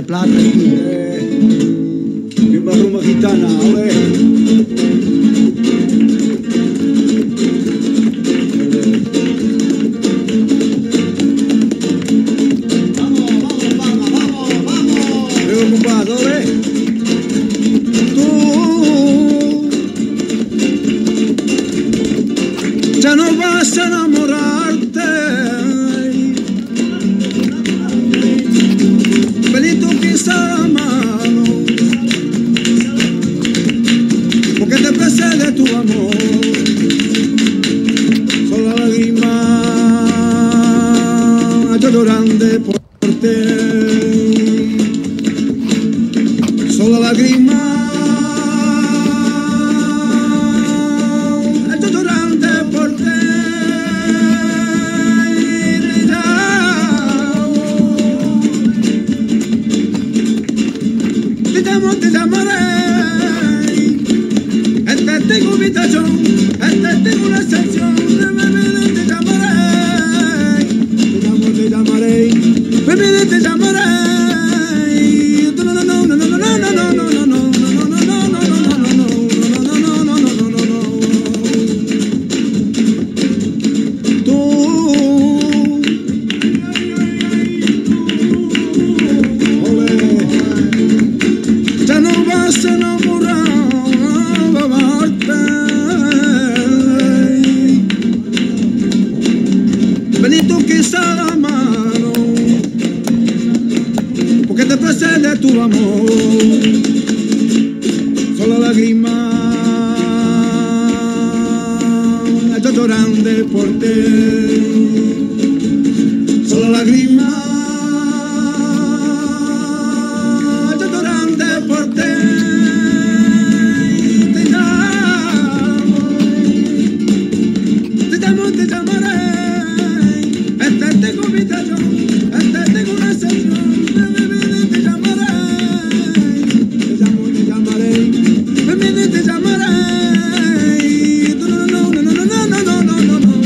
Plata, Rumba, rumba gitana, ole. Ya no vas a enamorarte, Benito quizá mano, porque te precede tu amor, solo lágrimas yo llorando por ti, solo lágrimas. Te llamaré, tengo invitación, tengo una excepción, te llamaré, te llamaré, te llamaré, no, no, no, no, no, no, no, no, no, no, no. Benito quizá la mano, porque te precede tu amor, solo lágrimas yo llorando por ti, solo lágrimas yo llorando por ti. Te llamaré. Tengo invitación, tengo una excepción, te llamaré, te llamaré, te llamaré, no, no, no, no, no, no, no, no, no, no, no, no.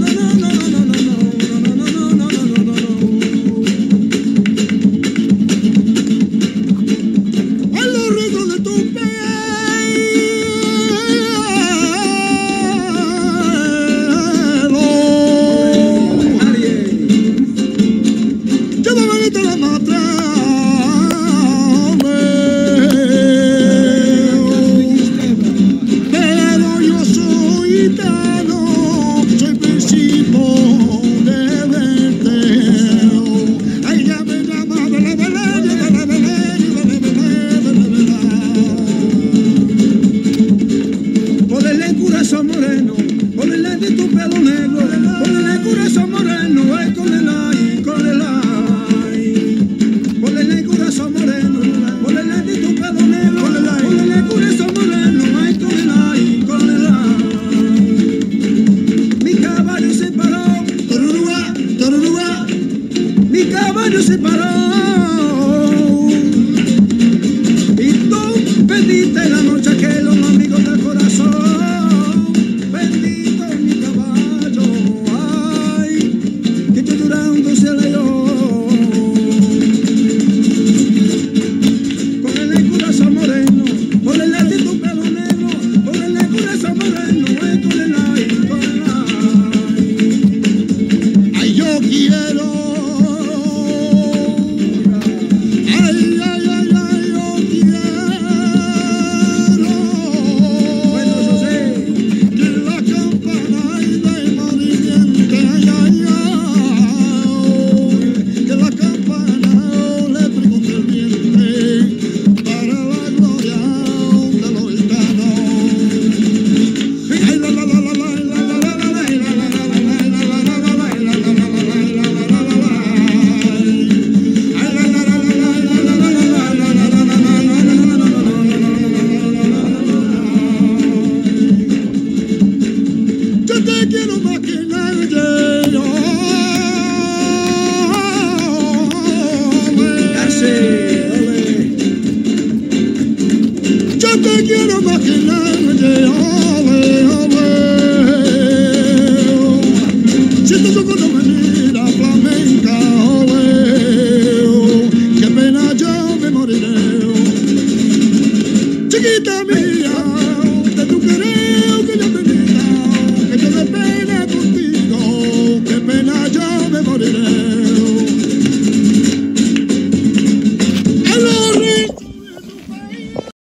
Se paró y tú pediste la noche que los amigos del corazón, bendito mi caballo, ay, que yo llorando se leyó, con el corazón moreno, con el de tu pelo negro, con el corazón moreno, con el ay, ay, yo quiero. Te quiero más que nadie, ole, ole. Siento yo con una manera flamenca, ole. Qué pena yo mamita mía.